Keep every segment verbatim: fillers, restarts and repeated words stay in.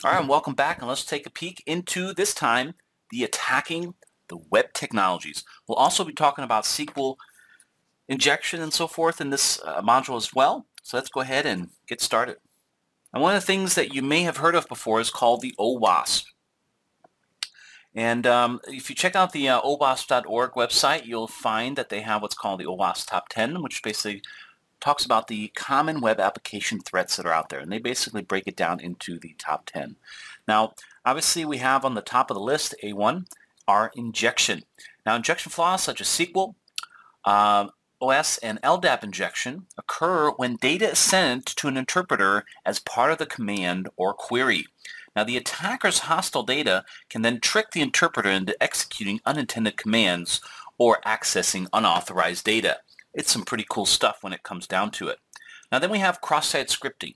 All right, and welcome back, and let's take a peek into, this time, the attacking the web technologies. We'll also be talking about S Q L injection and so forth in this uh, module as well. So let's go ahead and get started. And one of the things that you may have heard of before is called the OWASP. And um, if you check out the uh, O W A S P dot org website, you'll find that they have what's called the OWASP Top ten, which basically talks about the common web application threats that are out there, and they basically break it down into the top ten. Now, obviously, we have on the top of the list, A one, our injection. Now, injection flaws such as S Q L, uh, O S, and L D A P injection occur when data is sent to an interpreter as part of the command or query. Now, the attacker's hostile data can then trick the interpreter into executing unintended commands or accessing unauthorized data. It's some pretty cool stuff when it comes down to it. Now then we have cross-site scripting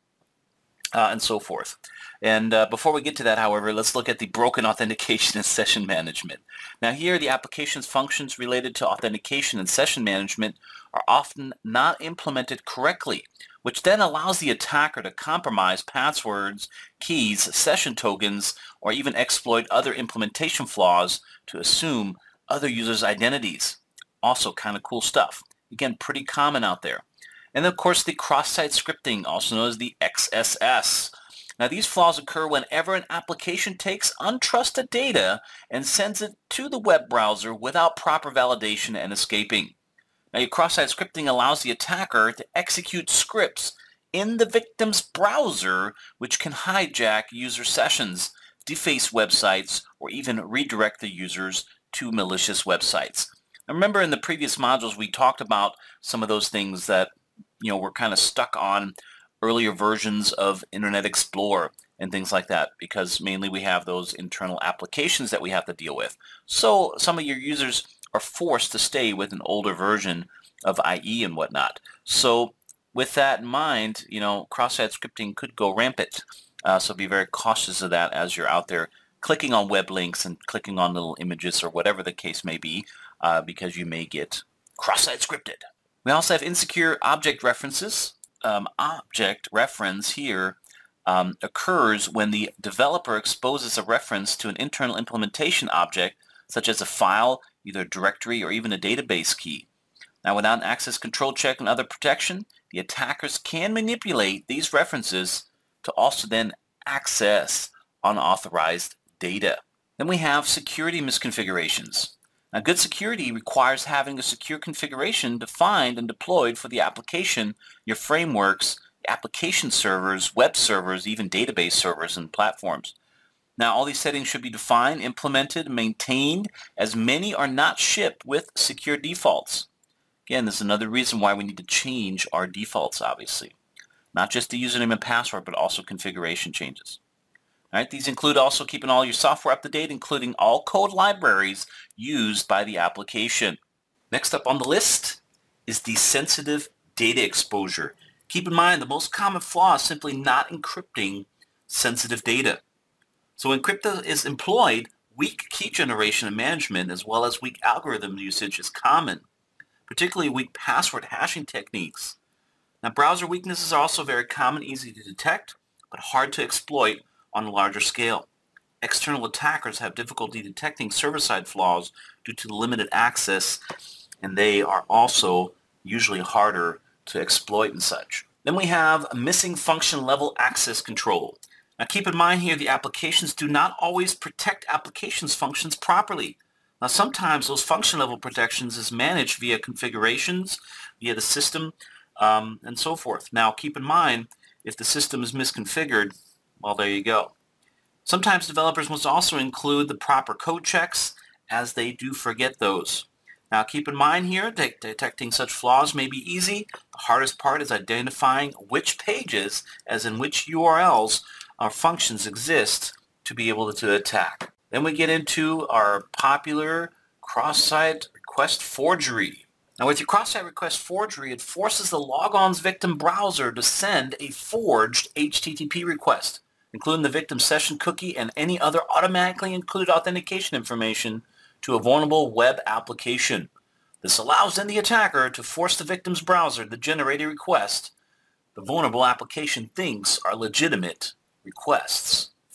uh, and so forth. And uh, before we get to that, however, let's look at the broken authentication and session management. Now here, the application's functions related to authentication and session management are often not implemented correctly, which then allows the attacker to compromise passwords, keys, session tokens, or even exploit other implementation flaws to assume other users' identities. Also kind of cool stuff. Again, pretty common out there. And of course, the cross-site scripting, also known as the X S S. Now, these flaws occur whenever an application takes untrusted data and sends it to the web browser without proper validation and escaping. Now, your cross-site scripting allows the attacker to execute scripts in the victim's browser, which can hijack user sessions, deface websites, or even redirect the users to malicious websites. I remember in the previous modules we talked about some of those things that, you know, were kind of stuck on earlier versions of Internet Explorer and things like that, because mainly we have those internal applications that we have to deal with. So some of your users are forced to stay with an older version of I E and whatnot. So with that in mind, you know, cross-site scripting could go rampant. Uh, so be very cautious of that as you're out there clicking on web links and clicking on little images or whatever the case may be. Uh, because you may get cross-site scripted. We also have insecure object references. Um, object reference here um, occurs when the developer exposes a reference to an internal implementation object, such as a file, either a directory, or even a database key. Now, without an access control check and other protection, the attackers can manipulate these references to also then access unauthorized data. Then we have security misconfigurations. Now, good security requires having a secure configuration defined and deployed for the application, your frameworks, application servers, web servers, even database servers and platforms. Now, all these settings should be defined, implemented, and maintained, as many are not shipped with secure defaults. Again, this is another reason why we need to change our defaults, obviously. Not just the username and password, but also configuration changes. All right, these include also keeping all your software up to date, including all code libraries used by the application. Next up on the list is the sensitive data exposure. Keep in mind, the most common flaw is simply not encrypting sensitive data. So when crypto is employed, weak key generation and management, as well as weak algorithm usage is common, particularly weak password hashing techniques. Now, browser weaknesses are also very common, easy to detect, but hard to exploit on a larger scale. External attackers have difficulty detecting server-side flaws due to limited access, and they are also usually harder to exploit and such. Then we have missing function level access control. Now keep in mind here, the applications do not always protect applications functions properly. Now sometimes those function level protections is managed via configurations, via the system, um, and so forth. Now keep in mind, if the system is misconfigured, well, there you go. Sometimes developers must also include the proper code checks, as they do forget those. Now keep in mind here, de detecting such flaws may be easy. The hardest part is identifying which pages, as in which U R Ls or functions exist to be able to attack. Then we get into our popular cross-site request forgery. Now with your cross-site request forgery, it forces the logon's victim browser to send a forged H T T P request, including the victim session cookie and any other automatically included authentication information, to a vulnerable web application. This allows then the attacker to force the victim's browser to generate a request the vulnerable application thinks are legitimate requests.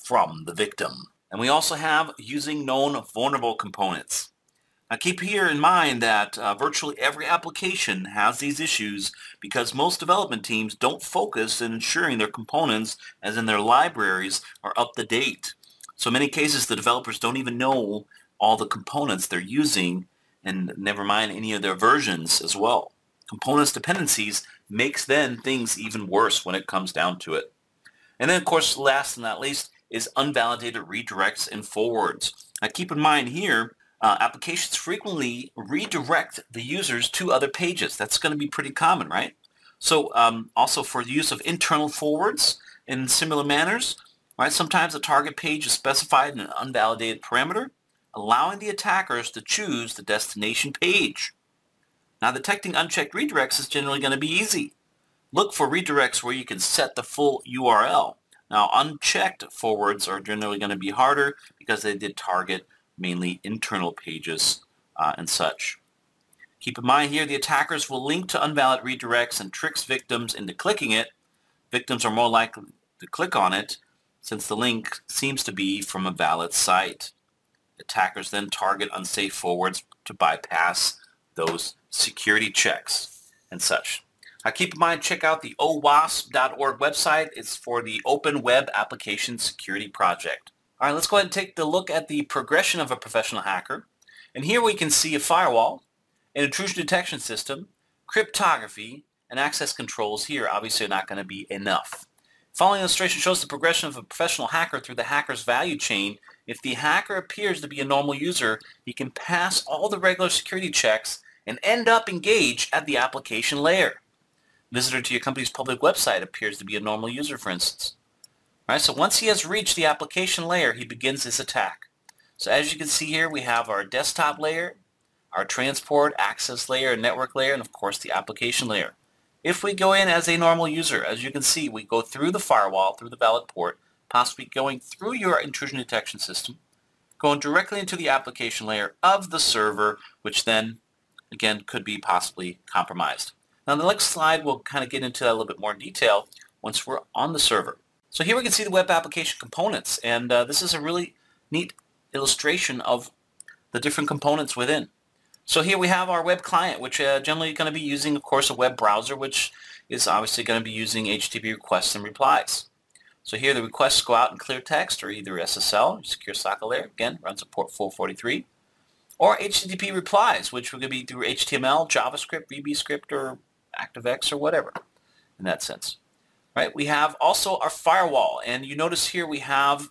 from the victim. And we also have using known vulnerable components. Now keep here in mind that uh, virtually every application has these issues because most development teams don't focus in ensuring their components, as in their libraries, are up to date. So in many cases the developers don't even know all the components they're using, and never mind any of their versions as well. Components dependencies makes then things even worse when it comes down to it. And then of course last and not least is unvalidated redirects and forwards. Now keep in mind here, uh, applications frequently redirect the users to other pages. That's going to be pretty common, right? So um, also for the use of internal forwards in similar manners, right? Sometimes a target page is specified in an unvalidated parameter, allowing the attackers to choose the destination page. Now detecting unchecked redirects is generally going to be easy. Look for redirects where you can set the full U R L. Now unchecked forwards are generally going to be harder because they did target mainly internal pages uh, and such. Keep in mind here the attackers will link to invalid redirects and tricks victims into clicking it. Victims are more likely to click on it since the link seems to be from a valid site. Attackers then target unsafe forwards to bypass those security checks and such. Now keep in mind, check out the O WASP dot org website. It's for the Open Web Application Security Project. All right, let's go ahead and take a look at the progression of a professional hacker. And here we can see a firewall, an intrusion detection system, cryptography, and access controls here obviously are not going to be enough. Following illustration shows the progression of a professional hacker through the hacker's value chain. If the hacker appears to be a normal user, he can pass all the regular security checks and end up engaged at the application layer. Visitor to your company's public website appears to be a normal user, for instance. All right, so once he has reached the application layer, he begins his attack. So as you can see here, we have our desktop layer, our transport, access layer, and network layer, and of course the application layer. If we go in as a normal user, as you can see, we go through the firewall, through the valid port, possibly going through your intrusion detection system, going directly into the application layer of the server, which then, again, could be possibly compromised. Now, the next slide, we'll kind of get into that a little bit more in detail once we're on the server. So here we can see the web application components, and uh, this is a really neat illustration of the different components within. So here we have our web client, which uh, generally going to be using, of course, a web browser, which is obviously going to be using H T T P requests and replies. So here the requests go out in clear text or either S S L, secure socket layer, again, runs at port four forty-three, or H T T P replies, which are going to be through H T M L, JavaScript, V B script, or ActiveX, or whatever in that sense. Right? We have also our firewall, and you notice here we have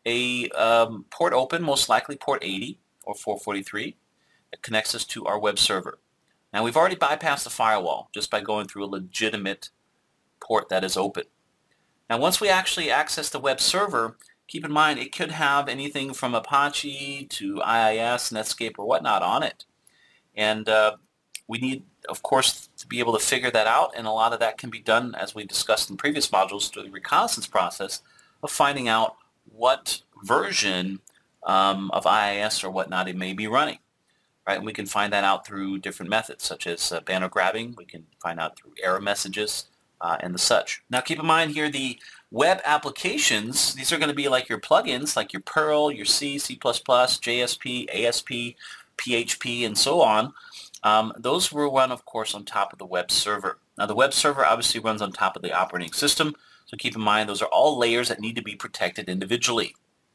a um, port open, most likely port eighty or four forty-three. It connects us to our web server. Now we've already bypassed the firewall just by going through a legitimate port that is open. Now once we actually access the web server, keep in mind it could have anything from Apache to I I S, Netscape, or whatnot on it. And uh, we need, of course, to be able to figure that out, and a lot of that can be done, as we discussed in previous modules, through the reconnaissance process of finding out what version um, of I I S or whatnot it may be running. Right? And we can find that out through different methods, such as uh, banner grabbing. We can find out through error messages uh, and the such. Now keep in mind here the web applications, these are going to be like your plugins, like your Perl, your C, C plus plus, J S P, A S P, P H P, and so on. Um, those will run, of course, on top of the web server. Now the web server obviously runs on top of the operating system, so keep in mind those are all layers that need to be protected individually.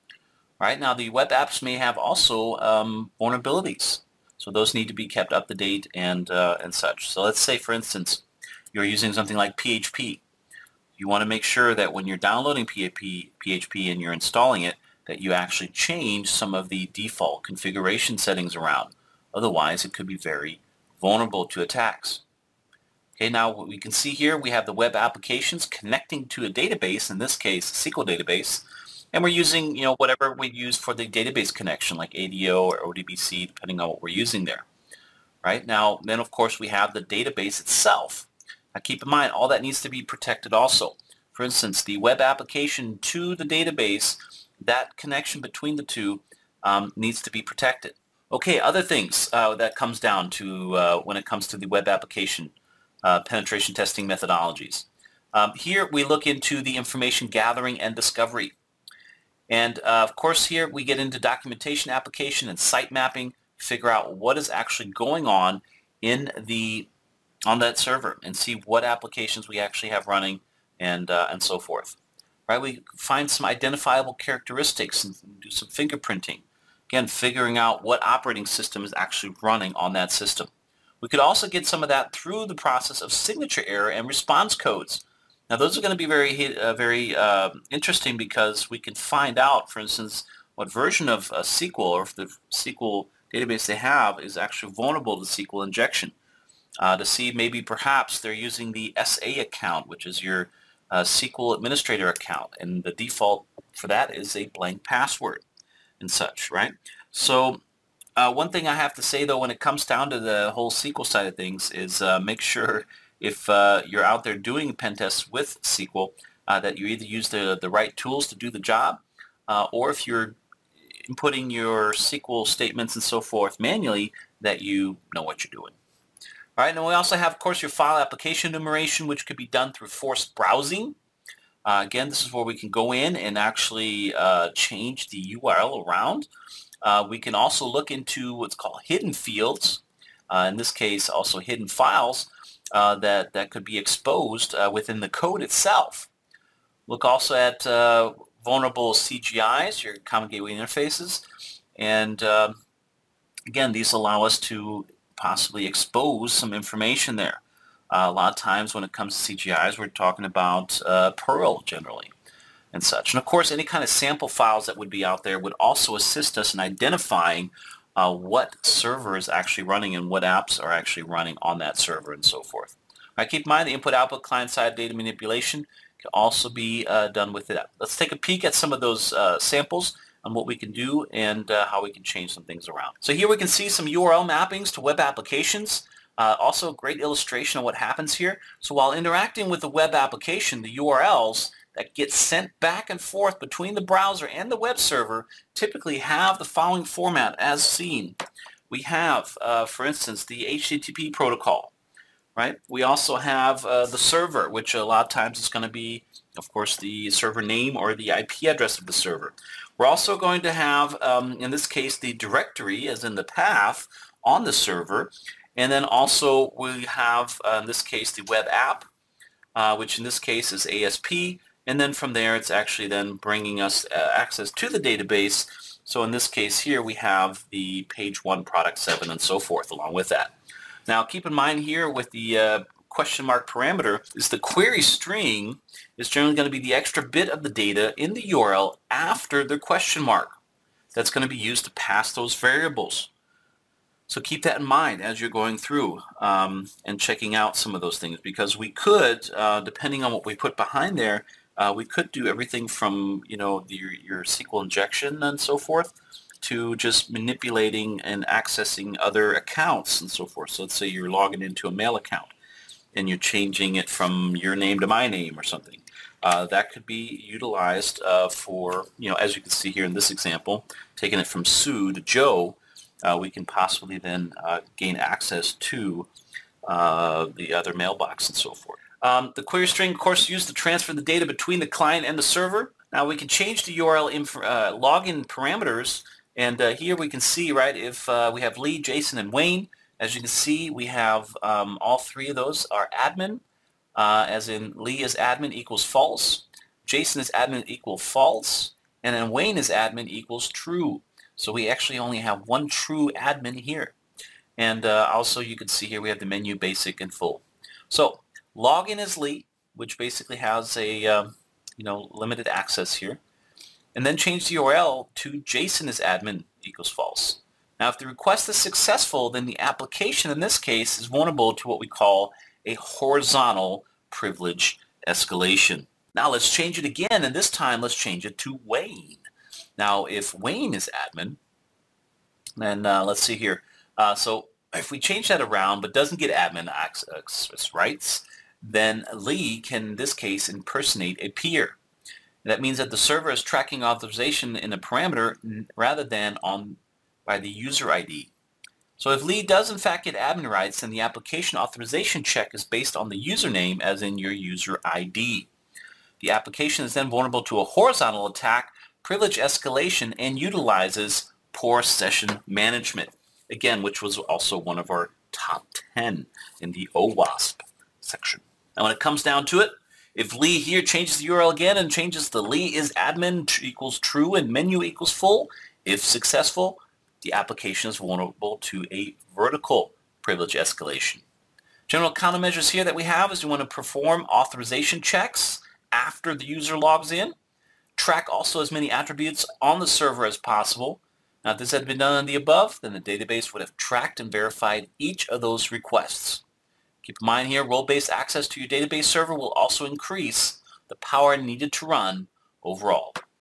All right, now the web apps may have also um, vulnerabilities. So those need to be kept up to date and, uh, and such. So let's say, for instance, you're using something like P H P. You want to make sure that when you're downloading P H P and you're installing it, that you actually change some of the default configuration settings around. Otherwise, it could be very vulnerable to attacks. Okay, now what we can see here, we have the web applications connecting to a database, in this case, a S Q L database. And we're using, you know, whatever we use for the database connection, like A D O or O D B C, depending on what we're using there. Right? Now, then, of course, we have the database itself. Now, keep in mind, all that needs to be protected also. For instance, the web application to the database, that connection between the two um, needs to be protected. Okay, other things uh, that comes down to uh, when it comes to the web application uh, penetration testing methodologies. Um, here, we look into the information gathering and discovery. And uh, of course here we get into documentation application and site mapping, figure out what is actually going on in the on that server and see what applications we actually have running and uh, and so forth. Right? We find some identifiable characteristics and do some fingerprinting. Again, figuring out what operating system is actually running on that system. We could also get some of that through the process of signature error and response codes. Now those are going to be very uh, very uh, interesting because we can find out, for instance, what version of uh, S Q L or if the S Q L database they have is actually vulnerable to S Q L injection. Uh, to see maybe perhaps they're using the S A account, which is your uh, S Q L administrator account, and the default for that is a blank password and such, right? So uh, one thing I have to say though, when it comes down to the whole S Q L side of things, is uh, make sure if uh, you're out there doing pen tests with S Q L uh, that you either use the the right tools to do the job, uh, or if you're inputting your S Q L statements and so forth manually, that you know what you're doing. All right, and we also have, of course, your file application enumeration, which could be done through forced browsing. Uh, again, this is where we can go in and actually uh, change the U R L around. Uh, we can also look into what's called hidden fields. Uh, in this case, also hidden files uh, that, that could be exposed uh, within the code itself. Look also at uh, vulnerable C G Is, your Common Gateway Interfaces. And uh, again, these allow us to possibly expose some information there. Uh, a lot of times when it comes to C G Is, we're talking about uh, Perl generally and such. And of course, any kind of sample files that would be out there would also assist us in identifying uh, what server is actually running and what apps are actually running on that server and so forth. All right, keep in mind the input-output client-side data manipulation can also be uh, done with it. Let's take a peek at some of those uh, samples on what we can do and uh, how we can change some things around. So here we can see some U R L mappings to web applications. Uh, also a great illustration of what happens here. So while interacting with the web application, the U R Ls that get sent back and forth between the browser and the web server typically have the following format as seen. We have, uh, for instance, the H T T P protocol, right? We also have uh, the server, which a lot of times is going to be, of course, the server name or the I P address of the server. We're also going to have, um, in this case, the directory, as in the path, on the server. And then also we have, uh, in this case, the web app, uh, which in this case is A S P. And then from there, it's actually then bringing us uh, access to the database. So in this case here, we have the page one, product seven, and so forth along with that. Now, keep in mind here with the uh, question mark parameter is the query string is generally going to be the extra bit of the data in the U R L after the question mark. That's going to be used to pass those variables. So keep that in mind as you're going through um, and checking out some of those things, because we could, uh, depending on what we put behind there, uh, we could do everything from, you know, the, your, your S Q L injection and so forth to just manipulating and accessing other accounts and so forth. So let's say you're logging into a mail account and you're changing it from your name to my name or something. Uh, that could be utilized uh, for, you know, as you can see here in this example, taking it from Sue to Joe, uh, we can possibly then uh, gain access to uh, the other mailbox and so forth. Um, the query string, of course, used to transfer the data between the client and the server. Now we can change the U R L inf uh, login parameters, and uh, here we can see, right, if uh, we have Lee, Jason, and Wayne. As you can see, we have um, all three of those are admin, uh, as in Lee is admin equals false, Jason is admin equal false, and then Wayne is admin equals true. So we actually only have one true admin here. And uh, also you can see here we have the menu basic and full. So login is Lee, which basically has a um, you know, limited access here. And then change the U R L to Jason is admin equals false. Now, if the request is successful, then the application in this case is vulnerable to what we call a horizontal privilege escalation. Now, let's change it again, and this time let's change it to Wayne. Now, if Wayne is admin, then uh, let's see here. Uh, so if we change that around but doesn't get admin access rights, then Lee can, in this case, impersonate a peer. That means that the server is tracking authorization in a parameter rather than on by the user I D. So if Lee does in fact get admin rights, then the application authorization check is based on the username as in your user I D. The application is then vulnerable to a horizontal attack privilege escalation and utilizes poor session management, again, which was also one of our top ten in the OWASP section. Now, when it comes down to it, if Lee here changes the U R L again and changes the Lee is admin equals true and menu equals full, if successful, the application is vulnerable to a vertical privilege escalation. General countermeasures here that we have is you want to perform authorization checks after the user logs in. Track also as many attributes on the server as possible. Now, if this had been done on the above, then the database would have tracked and verified each of those requests. Keep in mind here, role-based access to your database server will also increase the power needed to run overall.